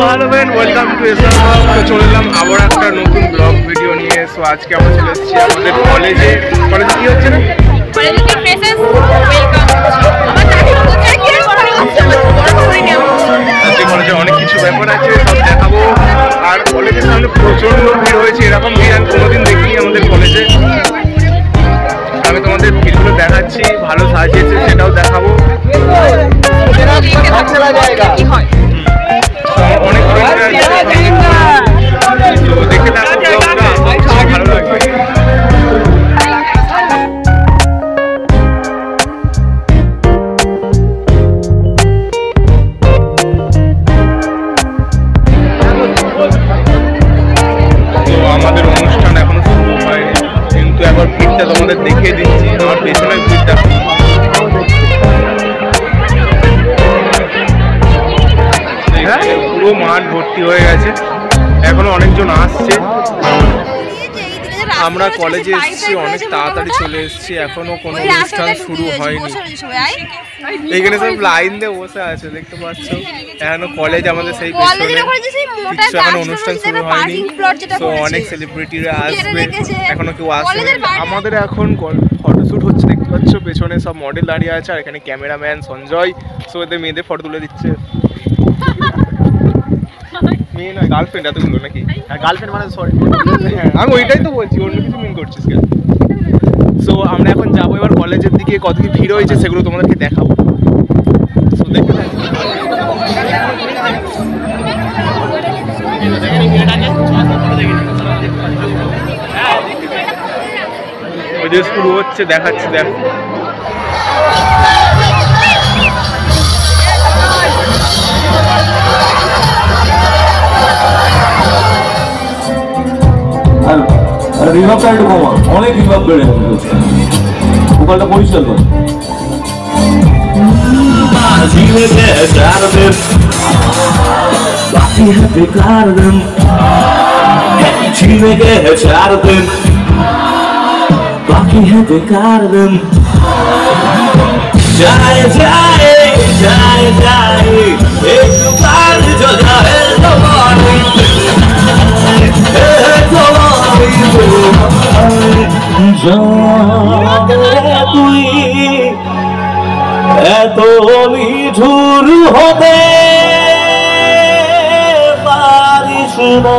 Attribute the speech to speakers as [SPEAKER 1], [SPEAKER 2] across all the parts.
[SPEAKER 1] Hello friend, welcome to SR blog. তো চলে এলাম আবার একটা নতুন ব্লগ ভিডিও নিয়ে। সো আজকে আমরা চলে এসেছি আমাদের কলেজে কি হচ্ছে না কলেজে অনেক কিছু ব্যাপার আছে, সব দেখাবো। আর কলেজের সামনে প্রচন্ড ভিড় হয়েছে, এরকম ভিড় আমি কোনোদিন দেখিনি আমাদের কলেজে। আমি তোমাদের ভিড়গুলো দেখাচ্ছি, ভালো সাজিয়েছে সেটাও দেখাবো। অনেক দেখে থাকো, ভালো লাগবে। আমাদের অনুষ্ঠান এখনো শুরু হয়নি, কিন্তু একবার ভিড়টা তোমাদের দেখিয়ে দিচ্ছি। আমার পেছনের ভিড়টা পুরো মাঠ ভর্তি হয়ে গেছে, এখনো অনেকজন আসছে। আমরা কলেজে এসেছি অনেক তাড়াতাড়ি চলে এসেছি, এখনো কোনো অনুষ্ঠান শুরু হয়নি। এইখানে সব লাইন দিয়ে বসে আছে, দেখতে পাচ্ছ। এখনো কলেজ আমাদের সেই কিছু এখনো অনুষ্ঠান শুরু হয়নি। তো অনেক সেলিব্রিটিরা আসবে, এখনো কেউ আসবে। আমাদের এখন ফটোশ্যুট হচ্ছে, দেখতে পাচ্ছ। পেছনে সব মডেল দাঁড়িয়ে আছে, আর এখানে ক্যামেরাম্যান সঞ্জয়। সো এদের মেয়েদের ফটো তুলে দিচ্ছে। মেয়ে নয়, গার্লফ্রেন্ড এতগুলো নাকি? গার্লফ্রেন্ড মানে সরি, হ্যাঁ আমি ওইটাই তো বলছি, অন্য কিছু মিন করছিস কেন? সো আমরা এখন যাবো এবার কলেজের দিকে। কত কি ভিড় হয়েছে সেগুলো তোমাদেরকে দেখাবো। সো দেখতে ওই যে শুরু হচ্ছে, দেখাচ্ছি, দেখো।
[SPEAKER 2] রিভাবটা একটু কমা, অনেক রিভাব বেড়ে গেছে, ভোকালটা পরিষ্কার করে। बाकी है बेकार दिन, जाए जाए जाए जाए एक बार जो जाए তুই এত নিঠুর হতে পারিস না।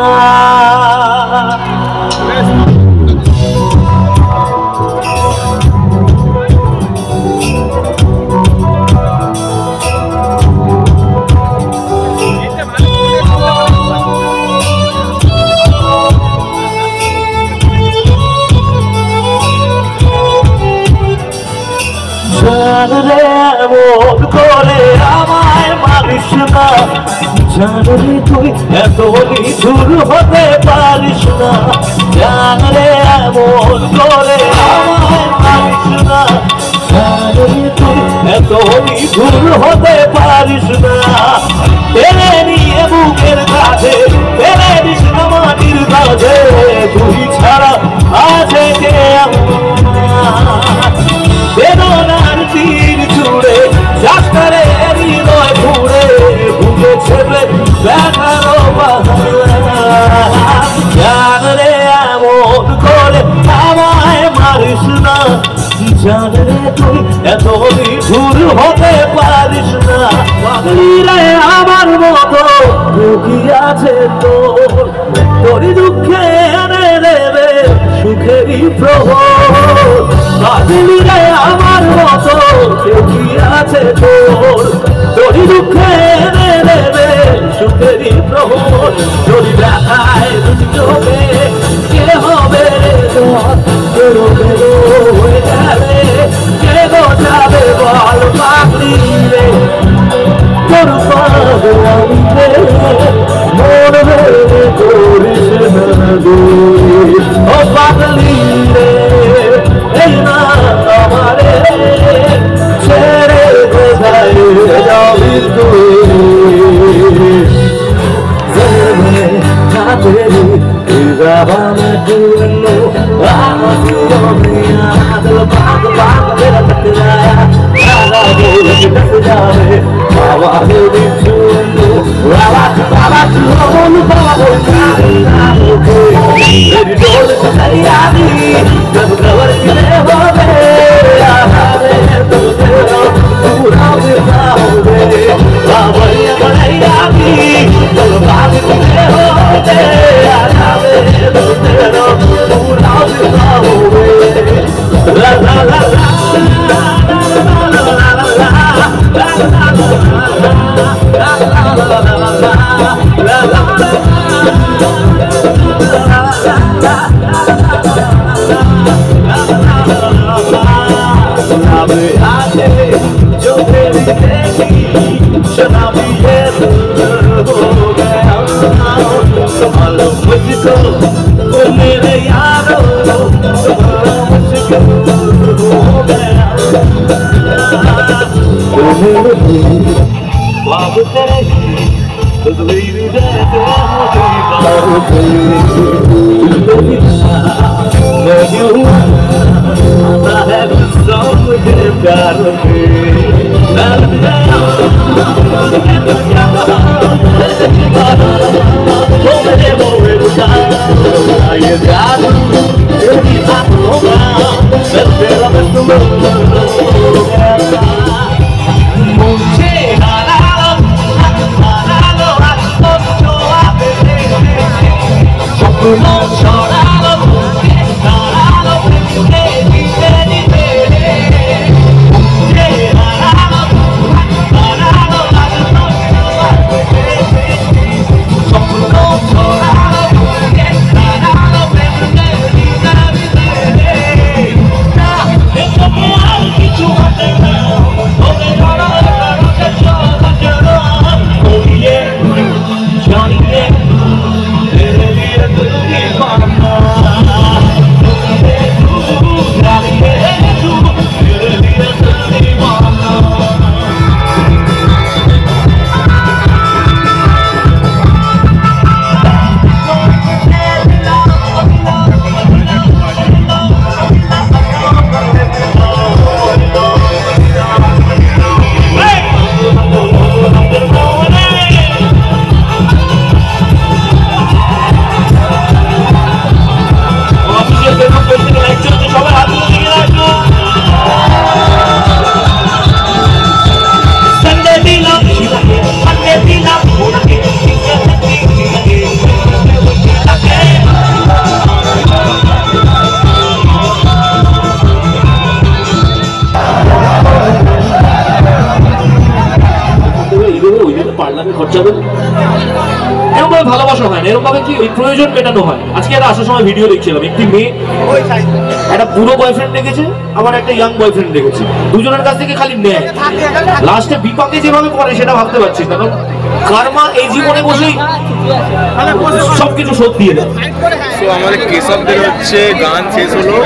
[SPEAKER 2] জানরে এমন করে আমায় মারিস না, জানরে তুই এত নিঠুর হতে পারিস না। জানরে এমন করে আমায় মারিস না, জানরে তুই এত নিঠুর হতে পারিস না। টেনে নিয়ে বুকের কাছে ফেলে দিস না মাটির কাছে, তুই ছাড়া আছে কে বেদনার তীর ছুড়ে যাত্রারে হৃদয় ঘুরে বুকে ছেড়ে দেখারও জানরে এমন করে আমায় মারিস না, জানরে তুই এত নিঠুর হতে পারিস না। আমার মতো দুঃখী আছে তোরই দুঃখে এনে দেবে সুখেরই প্রহর। বাদলিরে আমার মতো দুঃখী আছে তোরই দুঃখে এনে দেবে সুখেরই প্রহর। যদি দেখায় দুটি চোখে কে হবে হয়ে যাবে, কে বোঝাবে বল পাগলি রে তোর পাবে আমি মন ভেবে করিস না দূরে। ও পাগলি রে এই না আমারে ছেড়ে কোথায় যাবি তুই? Baba
[SPEAKER 3] ভালোবাসা হয় না, এরকম ভাবে কি ওই প্রয়োজন মেটানো হয়। আজকে একটা আসার সময় ভিডিও দেখছিলাম, একটি মেয়ে একটা বুড়ো বয়ফ্রেন্ড রেখেছে, আবার একটা ইয়াং বয়ফ্রেন্ড রেখেছে, দুজনের কাছ থেকে খালি নেয়, লাস্টে বিপাকে যেভাবে পড়ে সেটা ভাবতে পারছি। কারণ কার্মা এই জীবনে বসেই সবকিছু শোধ দিয়ে দেয়।
[SPEAKER 1] তো আমাদের কেশবদের হচ্ছে গান শেষ হলো,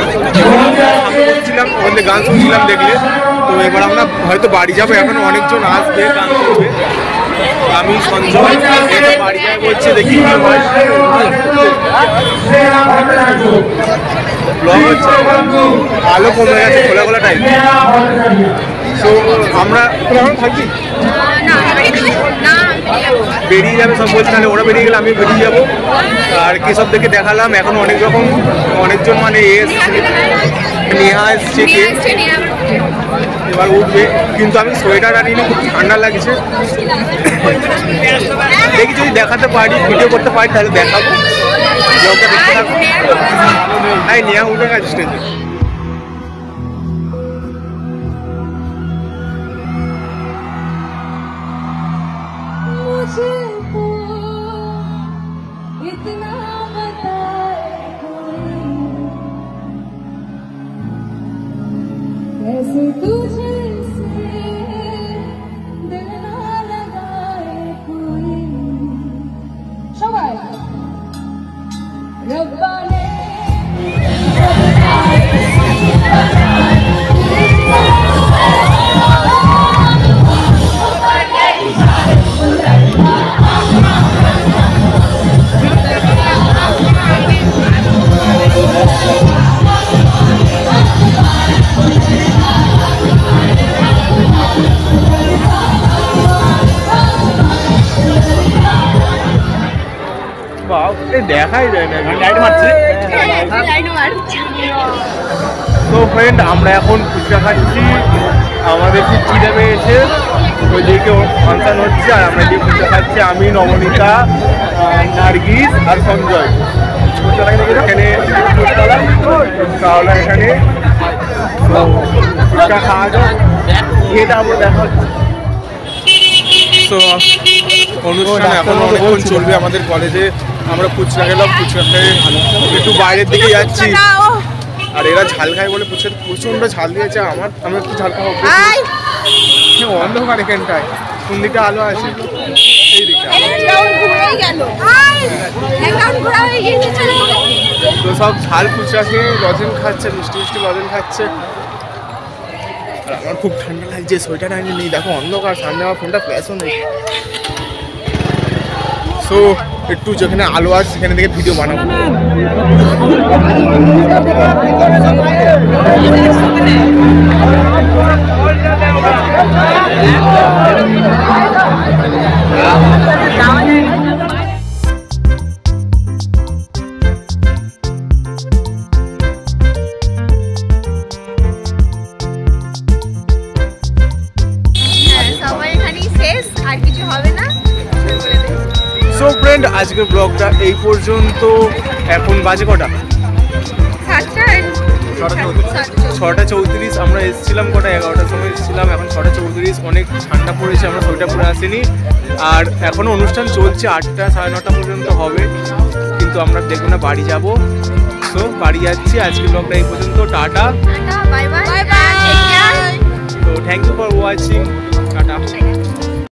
[SPEAKER 1] ওখানে গান শুনছিলাম দেখলে। তো এবার আমরা হয়তো বাড়ি যাবো, এখন অনেকজন আসবে গান করবে। আমি সঞ্জয় বাড়ি যাই বলছে, দেখি কি হয়। ব্লগ হচ্ছে, আলো কমে গেছে, খোলা খোলা টাইম। তো আমরা থাকি বেরিয়ে যাবে সব বলছে, তাহলে ওরা বেরিয়ে গেলে আমি বেরিয়ে যাবো। আর কেশবদেরকে দেখালাম, এখন অনেক রকম অনেকজন মানে এসছে, নেহা এসছে, এবার উঠবে। কিন্তু আমি সোয়েটার আনিনি, খুব ঠান্ডা লাগছে। দেখি যদি দেখাতে পারি, ভিডিও করতে পারি তাহলে দেখাবো। ব্লগটা দেখতে থাকবো। তাই নেহা উঠে গেছে স্টেজে।
[SPEAKER 4] कैसे तुझे से दिल ना लगाए कोई सवाल रब्बा ने
[SPEAKER 1] দেখাই যায় না। তো ফ্রেন্ড আমরা এখন ফুচকা খাচ্ছি, আমাদের খুব খিদে পেয়েছে, ওইদিকে ফাংশন হচ্ছে আর আমরা যে ফুচকা খাচ্ছি আমি, নবনীতা, নার্গিস আর সঞ্জয়। এখানে কাওলা এখানে ফুচকা খাওয়া যায়, এটা আমরা দেখা। তো অনুষ্ঠান এখন অনেকক্ষণ চলবে আমাদের কলেজে। আমরা ফুচকা খেলাম, ফুচকা খেয়ে একটু বাইরের দিকে যাচ্ছি, আর এরা ঝাল খায় বলে ফুচকা প্রচণ্ড ঝাল দিয়েছে। আমি একটু ঝাল খাবো, অন্ধকার এখানটায়, কোন দিকে আলো আছে এই দিকটা। তো সব ঝাল ফুচকা খেয়ে লজেন খাচ্ছে, মিষ্টি মিষ্টি লজেন খাচ্ছে। আর আমার খুব ঠান্ডা লাগছে, সোয়েটার আনি নেই, দেখো অন্ধকার, সামনে আমার ফোনটা ফ্ল্যাশও নেই। সো একটু যেখানে আলো আছে সেখানে থেকে ভিডিও বানাবো। সো ফ্রেন্ড আজকের ব্লগটা এই পর্যন্ত। এখন বাজে কটা? 6:34। আমরা এসেছিলাম কটা? 11টার সময় এসেছিলাম, এখন 6:34। অনেক ঠান্ডা পড়েছে, আমরা সোয়েটার পরে আসিনি। আর এখনও অনুষ্ঠান চলছে, 8টা 9:30 পর্যন্ত হবে, কিন্তু আমরা দেখবো না, বাড়ি যাব। সো বাড়ি যাচ্ছি। আজকের ব্লগটা এই পর্যন্ত, টাটা,
[SPEAKER 5] বাই বাই।
[SPEAKER 1] তো thank you for watching, tata.